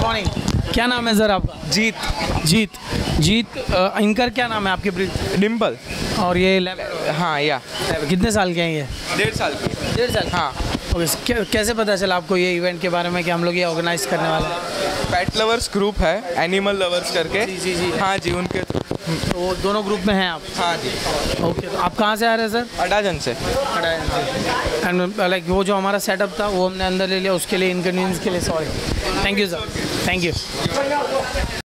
Morning. क्या नाम है सर आपका? जीत। जीत। जीत एंकर क्या नाम है आपके ब्रीड? डिम्पल। और ये लैब हाँ या कितने साल के हैं ये? 1.5 साल की। 1.5 साल। हाँ। ओके, कैसे पता चला आपको ये इवेंट के बारे में कि हम लोग ये ऑर्गेनाइज करने वाले हैं? पेट लवर्स ग्रुप है, एनिमल लवर्स करके। जी। हाँ जी, उनके तो वो दोनों ग्रुप में हैं आप? हाँ जी। ओके, तो आप कहाँ से आ रहे हैं सर? अडाजन से। एंड लाइक वो जो हमारा सेटअप था वो हमने अंदर ले लिया, उसके लिए इनकन्वीनियंस के लिए sorry. Thank you sir, thank you.